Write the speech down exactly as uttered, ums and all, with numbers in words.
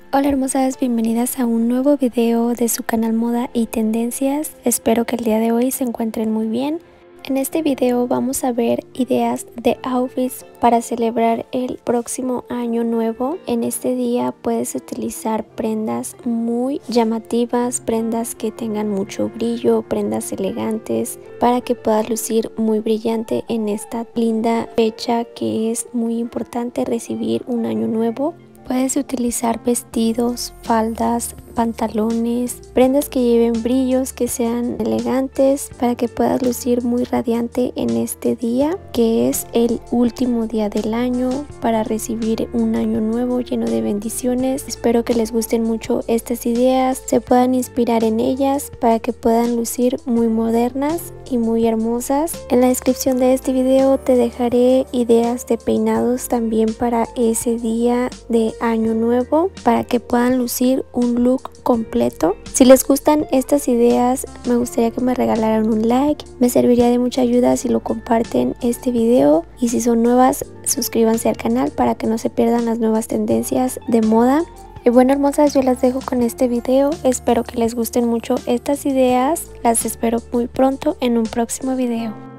Hola hermosas, bienvenidas a un nuevo video de su canal Moda y Tendencias. Espero que el día de hoy se encuentren muy bien. En este video vamos a ver ideas de outfits para celebrar el próximo año nuevo. En este día puedes utilizar prendas muy llamativas, prendas que tengan mucho brillo, prendas elegantes para que puedas lucir muy brillante en esta linda fecha que es muy importante recibir un año nuevo. Puedes utilizar vestidos, faldas, pantalones, prendas que lleven brillos, que sean elegantes para que puedas lucir muy radiante en este día que es el último día del año para recibir un año nuevo lleno de bendiciones. Espero que les gusten mucho estas ideas, se puedan inspirar en ellas para que puedan lucir muy modernas y muy hermosas. En la descripción de este video te dejaré ideas de peinados también para ese día de año nuevo para que puedan lucir un look completo. Si les gustan estas ideas, me gustaría que me regalaran un like. Me serviría de mucha ayuda si lo comparten este video, y si son nuevas, suscríbanse al canal para que no se pierdan las nuevas tendencias de moda. Y bueno hermosas, yo las dejo con este video. Espero que les gusten mucho estas ideas. Las espero muy pronto en un próximo video.